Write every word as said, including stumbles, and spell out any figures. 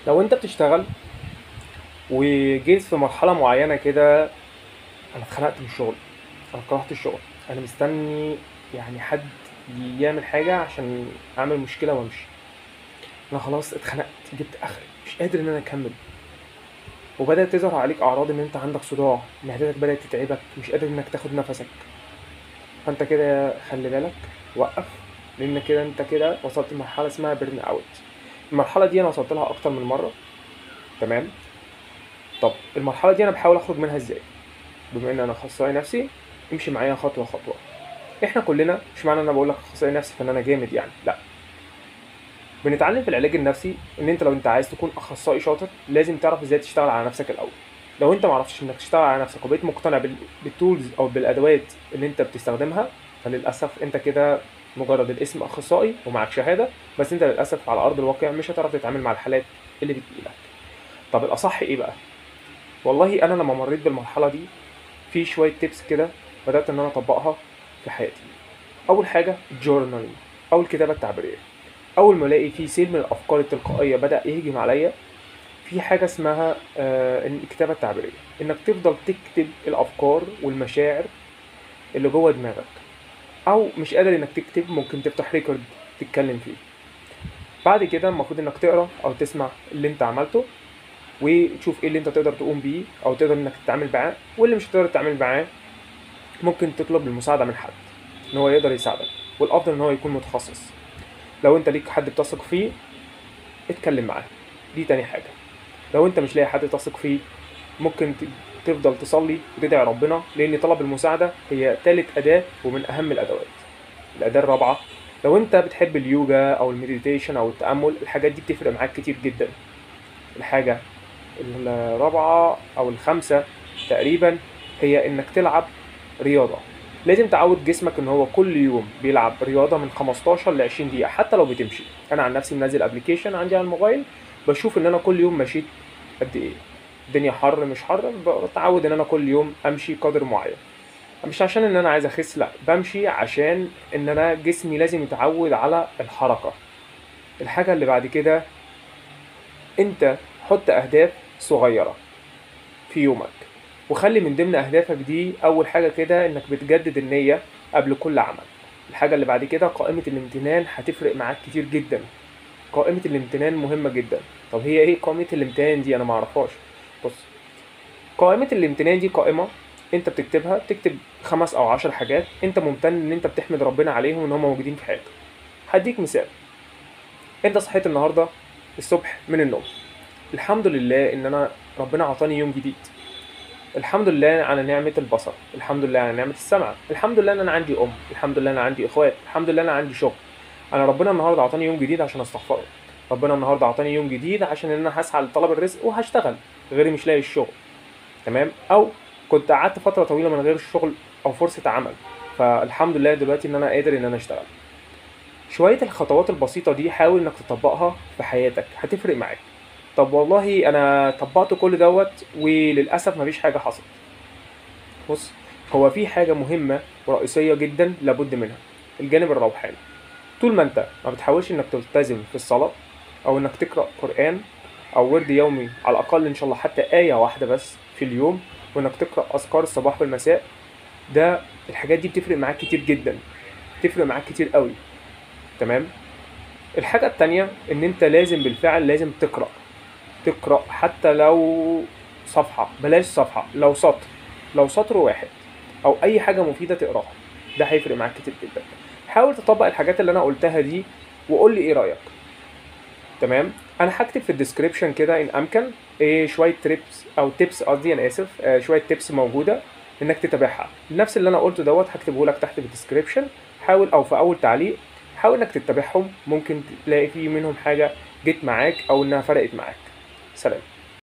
لو انت بتشتغل وجيت في مرحلة معينة كده، انا اتخنقت من الشغل، انا كرهت الشغل، انا مستني يعني حد يعمل حاجة عشان اعمل مشكلة وامشي. انا خلاص اتخنقت، جبت اخري، مش قادر ان انا اكمل. وبدأت تظهر عليك اعراض ان انت عندك صداع، معدتك بدأت تتعبك، مش قادر انك تاخد نفسك. فانت كده خلي بالك، وقف، لان كده انت كده وصلت لمرحلة اسمها بيرن اوت. المرحلة دي انا وصلت لها اكتر من مرة. تمام. طب المرحلة دي انا بحاول اخرج منها ازاي؟ بما ان انا اخصائي نفسي، امشي معايا خطوه خطوه. احنا كلنا، مش معنى ان انا بقول لك اخصائي نفسي فان انا جامد يعني، لا. بنتعلم في العلاج النفسي ان انت لو انت عايز تكون اخصائي شاطر لازم تعرف ازاي تشتغل على نفسك الاول. لو انت ما عرفتش انك تشتغل على نفسك وبقيت مقتنع بال- بالتولز او بالادوات اللي انت بتستخدمها، فللاسف انت كده مجرد الاسم اخصائي ومعك شهاده، بس انت للاسف على ارض الواقع مش هتعرف تتعامل مع الحالات اللي بتجيلك. طب الاصح ايه بقى؟ والله انا لما مريت بالمرحله دي، في شويه تيبس كده بدات ان انا اطبقها في حياتي. اول حاجه جورنالينج او الكتابه التعبيريه. اول ما الاقي في سيل من الافكار التلقائيه بدا يهجم عليا، في حاجه اسمها آه الكتابه التعبيريه، انك تفضل تكتب الافكار والمشاعر اللي جوه دماغك. او مش قادر انك تكتب، ممكن تفتح ريكورد تتكلم فيه. بعد كده المفروض انك تقرا او تسمع اللي انت عملته، وتشوف ايه اللي انت تقدر تقوم بيه او تقدر انك تتعامل معاه، واللي مش هتقدر تتعامل معاه ممكن تطلب المساعده من حد ان هو يقدر يساعدك، والافضل ان هو يكون متخصص. لو انت ليك حد بتثق فيه، اتكلم معاه. دي تاني حاجة. لو انت مش لاقي حد تثق فيه، ممكن ت- تفضل تصلي وتدعي ربنا، لان طلب المساعدة هي تالت اداة ومن اهم الادوات. الاداة الرابعة، لو انت بتحب اليوجا او المديتيشن او التأمل، الحاجات دي بتفرق معاك كتير جدا. الحاجة الرابعة او الخامسة تقريبا هي انك تلعب رياضة. لازم تعود جسمك ان هو كل يوم بيلعب رياضة من خمستاشر ل عشرين دقيقة، حتى لو بتمشي. انا عن نفسي منزل ابلكيشن عندي على الموبايل، بشوف ان انا كل يوم مشيت قد ايه. الدنيا حر مش حر، بتعود ان انا كل يوم امشي قدر معين. مش عشان ان انا عايز اخس، لا، بمشي عشان ان انا جسمي لازم يتعود على الحركة. الحاجة اللي بعد كده، انت حط اهداف صغيرة في يومك، وخلي من ضمن اهدافك دي اول حاجه كده انك بتجدد النيه قبل كل عمل. الحاجه اللي بعد كده قائمه الامتنان، هتفرق معاك كتير جدا. قائمه الامتنان مهمه جدا. طب هي ايه قائمه الامتنان دي؟ انا ما اعرفهاش. بص، قائمه الامتنان دي قائمه انت بتكتبها، بتكتب خمس او عشر حاجات انت ممتن ان انت بتحمد ربنا عليهم ان هم موجودين في حياتك. هديك مثال. انت صحيت النهارده الصبح من النوم، الحمد لله ان انا ربنا عطاني يوم جديد. الحمد لله على نعمة البصر، الحمد لله على نعمة السمع، الحمد لله ان انا عندي ام، الحمد لله انا عندي اخوات، الحمد لله انا عندي شغل. انا ربنا النهارده عطاني يوم جديد عشان استغفره. ربنا النهارده عطاني يوم جديد عشان ان انا هسعى لطلب الرزق وهشتغل، غيري مش لاقي الشغل. تمام. او كنت قعدت فترة طويلة من غير الشغل او فرصة عمل، فالحمد لله دلوقتي ان انا قادر ان انا اشتغل. شوية الخطوات البسيطة دي حاول انك تطبقها في حياتك، هتفرق معاك. طب والله انا طبقت كل دوت وللاسف مفيش حاجة حصلت. بص، هو في حاجة مهمة ورئيسية جدا لابد منها، الجانب الروحاني. طول ما انت ما بتحاولش انك تلتزم في الصلاة، او انك تقرأ قرآن او ورد يومي على الاقل ان شاء الله حتى آية واحدة بس في اليوم، وانك تقرأ اذكار الصباح والمساء، ده الحاجات دي بتفرق معاك كتير جدا، بتفرق معاك كتير قوي. تمام. الحاجة التانية ان انت لازم بالفعل لازم تقرأ. تقرأ حتى لو صفحة، بلاش صفحة، لو سطر، لو سطر واحد او اي حاجة مفيدة تقراها، ده هيفرق معاك كتير جدا. حاول تطبق الحاجات اللي انا قلتها دي وقول لي ايه رأيك. تمام. انا هكتب في الديسكريبشن كده ان امكن ايه شوية تريبس او تيبس، قصدي انا اسف، آه شوية تيبس موجودة انك تتابعها. نفس اللي انا قلته دوت هكتبه لك تحت في الديسكريبشن. حاول، او في اول تعليق، حاول انك تتابعهم، ممكن تلاقي فيه منهم حاجة جت معاك او انها فرقت معاك. سلام.